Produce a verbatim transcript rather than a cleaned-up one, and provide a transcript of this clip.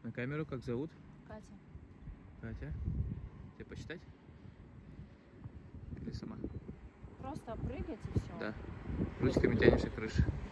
На камеру как зовут? Катя. Катя. Тебе посчитать? Или сама? Просто прыгать и все. Да. Ручками тянешь и крыша.